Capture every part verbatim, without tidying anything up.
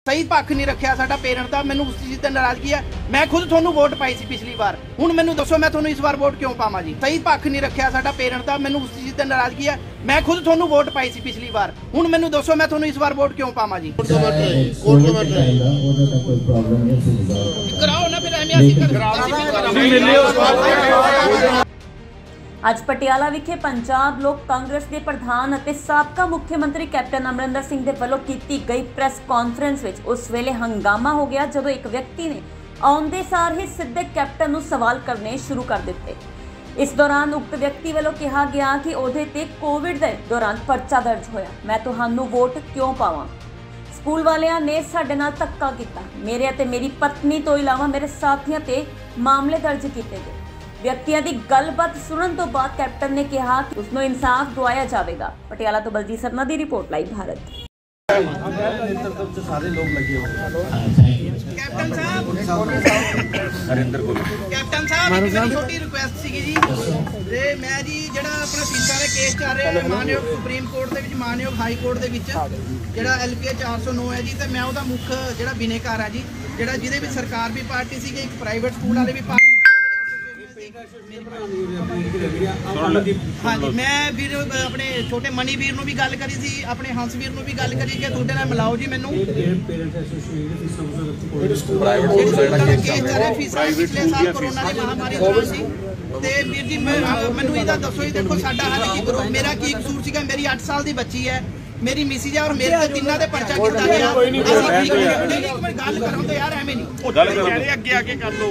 सही पक्ष नहीं रखा साडा पेरेंट का, मैनूं उस चीज़ ते नाराज़गी है। मैं खुद तुहानूं वोट पाई सी पिछली बार, हुण मैनूं दसो मैं तुहानूं इस बार वोट क्यों पावां जी? सही पक्ष नहीं रखा साडा पेरेंट का, मैनूं उस चीज़ ते नाराज़गी है। मैं खुद तुहानूं वोट पाई सी पिछली बार, हुण मैनूं दसो मैं तुहानूं इस बार वोट क्यों पावां जी? कराओ ना फिर एवें असीं ਅੱਜ ਪਟਿਆਲਾ ਵਿਖੇ ਪੰਜਾਬ ਲੋਕ ਕਾਂਗਰਸ ਦੇ ਪ੍ਰਧਾਨ ਅਤੇ ਸਾਬਕਾ ਮੁੱਖ ਮੰਤਰੀ ਕੈਪਟਨ ਅਮਰਿੰਦਰ ਸਿੰਘ ਦੇ ਵੱਲੋਂ ਕੀਤੀ ਗਈ ਪ੍ਰੈਸ ਕਾਨਫਰੰਸ ਵਿੱਚ ਉਸ ਵੇਲੇ ਹੰਗਾਮਾ ਹੋ ਗਿਆ ਜਦੋਂ ਇੱਕ ਵਿਅਕਤੀ ਨੇ ਆਉਂਦੇ ਸਾਰ ਹੀ ਸਿੱਧੇ ਕੈਪਟਨ ਨੂੰ ਸਵਾਲ ਕਰਨੇ ਸ਼ੁਰੂ ਕਰ ਦਿੱਤੇ। ਇਸ ਦੌਰਾਨ ਉਕਤ ਵਿਅਕਤੀ ਵੱਲੋਂ ਕਿਹਾ ਗਿਆ ਕਿ ਉਹਦੇ ਤੇ ਕੋਵਿਡ ਦੇ ਦੌਰਾਨ ਪਰਚਾ ਦਰਜ ਹੋਇਆ, ਮੈਂ ਤੁਹਾਨੂੰ ਵੋਟ ਕਿਉਂ ਪਾਵਾਂ। ਸਕੂਲ ਵਾਲਿਆਂ ਨੇ ਸਾਡੇ ਨਾਲ ਧੱਕਾ ਕੀਤਾ, ਮੇਰੇ ਅਤੇ ਮੇਰੀ ਪਤਨੀ ਤੋਂ ਇਲਾਵਾ ਮੇਰੇ ਸਾਥੀਆਂ ਤੇ ਮਾਮਲੇ ਦਰਜ ਕੀਤੇ ਗਏ। ਵਿਅਕਤੀਆਂ ਦੀ ਗੱਲਬਾਤ ਸੁਣਨ ਤੋਂ ਬਾਅਦ ਕੈਪਟਨ ਨੇ ਕਿਹਾ ਕਿ ਉਸ ਨੂੰ ਇਨਸਾਫ ਦਿਵਾਇਆ ਜਾਵੇਗਾ। ਪਟਿਆਲਾ ਤੋਂ ਬਲਜੀਤ ਸਰਨਾ ਦੀ ਰਿਪੋਰਟ ਲਾਈਵ ਭਾਰਤ। ਸਾਰੇ ਲੋਕ ਲੱਗੇ ਹੋਏ कैप्टन साहब ਹਰਿੰਦਰ ਕੋਲ कैप्टन साहब एक मेरी छोटी रिक्वेस्ट सी जी ते मैं जी ਜਿਹੜਾ ਆਪਣਾ ਫੀਸਾਂ ਦਾ ਕੇਸ ਚੱਲ ਰਿਹਾ ਮਾਨਯੋਗ ਸੁਪਰੀਮ ਕੋਰਟ ਦੇ ਵਿੱਚ ਮਾਨਯੋਗ ਹਾਈ ਕੋਰਟ ਦੇ ਵਿੱਚ ਜਿਹੜਾ ਐਲ ਪੀ ਚਾਰ ਸੌ ਨੌ ਹੈ ਜੀ, ਤੇ ਮੈਂ ਉਹਦਾ ਮੁੱਖ ਜਿਹੜਾ ਬਿਨੇਕਾਰ ਹੈ ਜੀ, ਜਿਹੜਾ ਜਿਹਦੇ ਵਿੱਚ ਸਰਕਾਰ ਵੀ ਪਾਰਟੀ ਸੀਗੀ, ਇੱਕ ਪ੍ਰਾਈਵੇਟ ਸਕੂਲ ਵਾਲੇ ਵੀ ਪਾਰਟੀ। हाँ जी, मैं ਵੀਰ ਆਪਣੇ ਛੋਟੇ ਮਨੀ ਵੀਰ ਨੂੰ ਵੀ ਗੱਲ ਕਰੀ ਸੀ, ਆਪਣੇ ਹੰਸ ਵੀਰ ਨੂੰ ਵੀ ਗੱਲ ਕਰੀ ਕਿ ਤੁਹਾਡੇ ਨਾਲ ਮਿਲਾਓ ਜੀ ਮੈਨੂੰ। ਪਿਛਲੇ ਸਾਲ ਕੋਰੋਨਾ ਦੀ ਮਹਾਮਾਰੀ ਦੌਰਾਨ ਸੀ ਤੇ ਵੀਰ ਜੀ ਮੈਨੂੰ ਇਹਦਾ ਦੱਸੋ ਜੀ, ਦੇਖੋ ਸਾਡਾ ਹੱਲ ਕੀ ਕਰੋ, ਮੇਰਾ ਕੀ ਕਸੂਰ ਸੀਗਾ? ਮੇਰੀ ਅੱਠ ਸਾਲ ਦੀ ਬੱਚੀ ਹੈ, मेरी मिसी है और मेरे ते तिन्ना दे पर्चा कितना गया। ਅਸੀਂ ਇੱਕ ਮਿੰਟ ਗੱਲ ਕਰੋ ਤੇ ਯਾਰ ਐਵੇਂ ਨਹੀਂ ਗੱਲ ਕਰੋ, ਅੱਗੇ ਅੱਗੇ ਕਰ ਲਓ।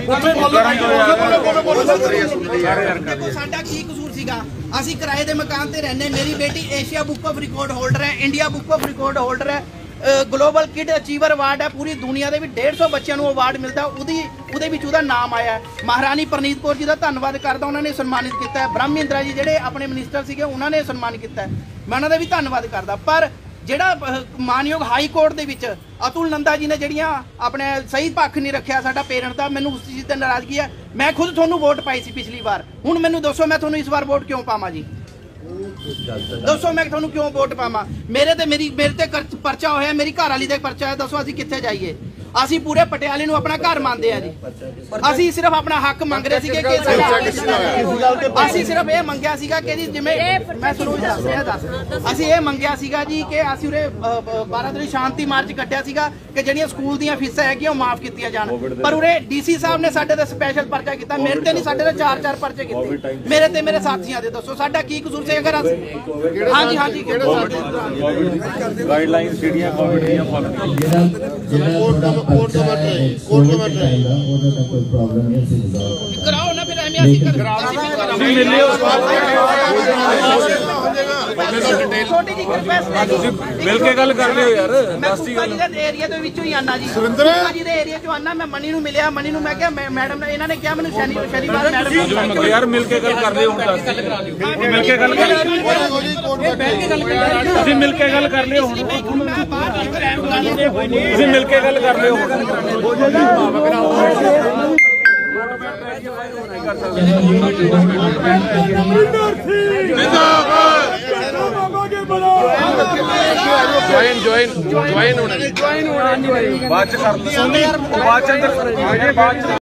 ਦੇਖੋ ਸਾਡਾ ਕੀ ਕਸੂਰ ਸੀਗਾ? ਅਸੀਂ ਕਿਰਾਏ ਦੇ ਮਕਾਨ ਤੇ ਰਹਿੰਦੇ, ਮੇਰੀ ਬੇਟੀ Asia book of record holder ਹੈ, India book of record holder ਹੈ, ਗਲੋਬਲ ਕਿਡ ਅਚੀਵਰ ਅਵਾਰਡ ਹੈ, ਪੂਰੀ ਦੁਨੀਆ ਦੇ ਵਿੱਚ ਡੇਢ ਸੌ ਬੱਚਿਆਂ ਨੂੰ ਅਵਾਰਡ ਮਿਲਦਾ, ਉਹਦੀ ਉਹਦੇ ਵਿੱਚ ਉਹਦਾ ਨਾਮ ਆਇਆ। ਮਹਾਰਾਣੀ ਪ੍ਰਨੀਤ ਕੌਰ ਜੀ ਦਾ ਧੰਨਵਾਦ ਕਰਦਾ, ਉਹਨਾਂ ਨੇ ਸਨਮਾਨਿਤ ਕੀਤਾ ਹੈ। ਬ੍ਰਹਮ ਮਹਿੰਦਰਾ ਜੀ ਜਿਹੜੇ ਆਪਣੇ ਮਿਨਿਸਟਰ ਸੀਗੇ, ਉਹਨਾਂ ਨੇ ਸਨਮਾਨਿਤ ਕੀਤਾ ਹੈ, ਮੈਂ ਉਹਨਾਂ ਦਾ ਵੀ ਧੰਨਵਾਦ ਕਰਦਾ। ਪਰ ਜਿਹੜਾ ਮਾਨਯੋਗ ਹਾਈ ਕੋਰਟ ਦੇ ਵਿੱਚ ਅਤੁਲ ਨੰਦਾ ਜੀ ਨੇ ਜਿਹੜੀਆਂ ਆਪਣੇ ਸਹੀ ਪੱਖ ਨਹੀਂ ਰੱਖਿਆ ਸਾਡਾ ਪੇਰੈਂਟ ਦਾ, ਮੈਨੂੰ ਉਸ ਚੀਜ਼ ਤੇ ਨਾਰਾਜ਼ਗੀ ਹੈ। ਮੈਂ ਖੁਦ ਤੁਹਾਨੂੰ ਵੋਟ ਪਾਈ ਸੀ ਪਿਛਲੀ ਵਾਰ, ਹੁਣ ਮੈਨੂੰ ਦੱਸੋ ਮੈਂ ਤੁਹਾਨੂੰ ਇਸ ਵਾਰ ਵੋਟ ਕਿਉਂ ਪਾਵਾਂ ਜੀ? ਦੱਸੋ ਮੈਂ ਤੁਹਾਨੂੰ ਕਿਉਂ ਵੋਟ ਪਾਵਾਂ? ਮੇਰੇ ਤੇ ਮੇਰੀ ਮੇਰੇ ਤੇ ਪਰਚਾ ਹੋਇਆ, ਮੇਰੀ ਘਰ ਵਾਲੀ ਦੇ ਪਰਚਾ ਹੈ, ਦੱਸੋ ਅਸੀਂ ਕਿੱਥੇ ਜਾਈਏ? ਅਸੀਂ ਪੂਰੇ ਪਟਿਆਲੇ ਨੂੰ ਆਪਣਾ ਘਰ ਮੰਨਦੇ ਆ ਜੀ, ਅਸੀਂ ਸਿਰਫ ਆਪਣਾ ਹੱਕ ਮੰਗ ਰਹੇ ਸੀਗੇ ਕਿ ਅਸੀਂ ਸਿਰਫ ਇਹ ਮੰਗਿਆ ਸੀਗਾ ਕਿ ਜੀ ਜਿਵੇਂ ਮੈਂ ਤੁਹਾਨੂੰ ਦੱਸ ਰਿਹਾ ਦੱਸ ਅਸੀਂ ਇਹ ਮੰਗਿਆ ਸੀਗਾ ਜੀ ਕਿ ਅਸੀਂ ਉਰੇ ਬਾਰਾਂ ਤਰੀਕ ਸ਼ਾਂਤੀ ਮਾਰਚ ਕੱਢਿਆ ਸੀਗਾ ਕਿ ਜਿਹੜੀਆਂ ਸਕੂਲ ਦੀਆਂ ਫੀਸਾਂ ਹੈਗੀਆਂ ਉਹ ਮਾਫ ਕੀਤੀਆਂ ਜਾਣ, ਪਰ ਉਰੇ ਡੀਸੀ ਸਾਹਿਬ ਨੇ ਸਾਡੇ ਤੇ ਸਪੈਸ਼ਲ ਪਰਚਾ ਕੀਤਾ, ਮੇਰੇ ਤੇ ਨਹੀਂ, ਸਾਡੇ ਤੇ ਚਾਰ ਚਾਰ ਪਰਚੇ ਕੀਤੇ, ਮੇਰੇ ਤੇ ਮੇਰੇ ਸਾਥੀਆਂ ਦੇ। ਦੱਸੋ ਸਾਡਾ ਕੀ ਕਸੂਰ ਸੀ? ਅਗਰ ਹਾਂਜੀ ਹਾਂਜੀ ਗਾਈਡਲਾਈਨਸ ਜਿਹੜੀਆਂ ਕੋਵਿਡ ਦੀਆਂ ਫੋਲੋ कोर्ट का मैटर है, कोर्ट का मैटर है, ਉਹਦਾ ਤਾਂ ਕੋਈ ਪ੍ਰੋਬਲਮ ਨਹੀਂ ਸੀ। ਕਰਾਓ ਨਾ ਫਿਰ ਐਵੇਂ ਅਸੀਂ ਕਰਾਂਗੇ। ਛੋਟੀ ਜੀ ਰਿਕਵੈਸਟ ਹੈ, ਤੁਸੀਂ ਮਿਲ ਕੇ ਗੱਲ ਕਰ ਲਿਓ ਯਾਰ। ਮੈਂ ਕੁੱਕਾ ਜੀ ਦੇ ਏਰੀਆ ਦੇ ਵਿੱਚੋਂ ਹੀ ਆਨਾ ਜੀ, ਕੁੱਕਾ ਜੀ ਦੇ ਏਰੀਆ ਚੋਂ ਆਨਾ। ਮੈਂ ਮਨੀ ਨੂੰ ਮਿਲਿਆ, ਮਨੀ ਨੂੰ ਮੈਂ ਕਿਹਾ ਮੈਡਮ ਨੇ, ਇਹਨਾਂ ਨੇ ਕਿਹਾ ਮੈਨੂੰ ਸ਼ਨੀ ਸ਼ਨੀਵਾਰ ਮੈਡਮ ਯਾਰ ਮਿਲ ਕੇ ਗੱਲ ਕਰ ਲਿਓ, ਹੁਣ ਦੱਸ ਮਿਲ ਕੇ ਗੱਲ ਕਰ ਲਿਓ, ਤੁਸੀਂ ਮਿਲ ਕੇ ਗੱਲ ਕਰ ਲਿਓ, ਹੁਣ ਤੁਸੀਂ ਮਿਲ ਕੇ ਗੱਲ ਕਰ ਲਿਓ। ज्वाइन ज्वाइन ज्वाइन होना ज्वाइन होना बात कर बात